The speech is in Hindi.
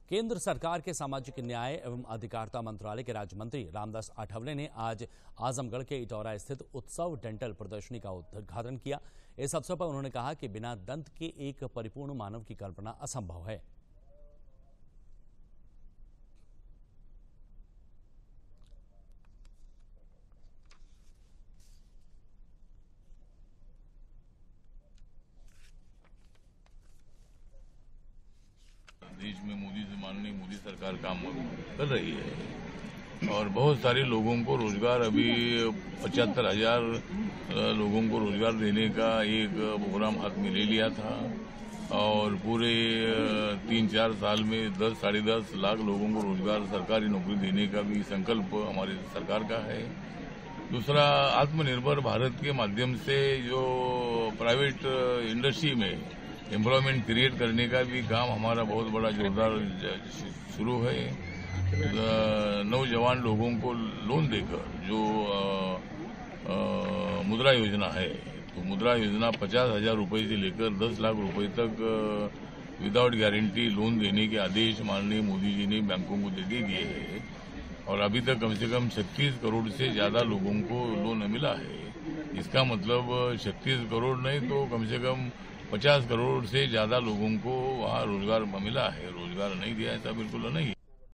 केंद्र सरकार के सामाजिक न्याय एवं अधिकारिता मंत्रालय के राज्य मंत्री रामदास आठवले ने आज आजमगढ़ के इटौरा स्थित उत्सव डेंटल प्रदर्शनी का उद्घाटन किया। इस अवसर पर उन्होंने कहा कि बिना दंत के एक परिपूर्ण मानव की कल्पना असंभव है। देश में माननीय मोदी सरकार काम कर रही है और बहुत सारे लोगों को रोजगार, अभी 75,000 लोगों को रोजगार देने का एक प्रोग्राम हाथ में ले लिया था और पूरे 3-4 साल में 10-10.5 लाख लोगों को रोजगार, सरकारी नौकरी देने का भी संकल्प हमारी सरकार का है। दूसरा, आत्मनिर्भर भारत के माध्यम से जो प्राइवेट इंडस्ट्री में एम्प्लॉयमेंट क्रिएट करने का भी काम हमारा बहुत बड़ा जोरदार शुरू है। नौजवान लोगों को लोन देकर जो मुद्रा योजना है, तो मुद्रा योजना 50,000 रुपये से लेकर 10 लाख रुपए तक विदाउट गारंटी लोन देने के आदेश माननीय मोदी जी ने बैंकों को दे दिए हैं और अभी तक कम से कम 36 करोड़ से ज्यादा लोगों को लोन मिला है। इसका मतलब 36 करोड़ नहीं तो कम से कम 50 करोड़ से ज्यादा लोगों को वहाँ रोजगार मिला है। रोजगार नहीं दिया ऐसा बिल्कुल नहीं।